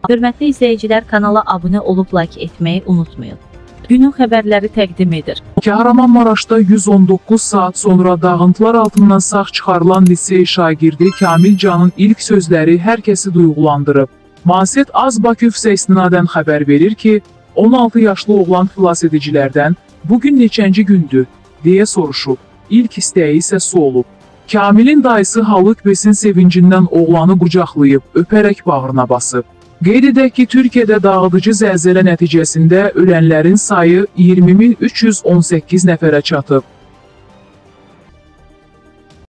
Hörmətli izləyicilər, kanala abunə olub like etməyi unutmayın. Günün xəbərləri təqdim edir. Kahramanmaraşda 119 saat sonra dağıntılar altından sağ çıxarılan lisey şagirdi Kamil Canın ilk sözləri hər kəsi duyğulandırıb. Maset Az Baküfsə istinadən xəbər verir ki, 16 yaşlı oğlan xilas edicilərdən "Bugün neçənci gündür?" deyə soruşub. İlk istəyi isə su olub. Kamilin dayısı Haluk Besin sevincindən oğlanı qucaqlayıb, öpərək bağrına basıb. Qeyd edək ki, Türkiyədə dağıdıcı zəlzələ nəticəsində ölənlərin sayı 20.318 nəfərə çatıb.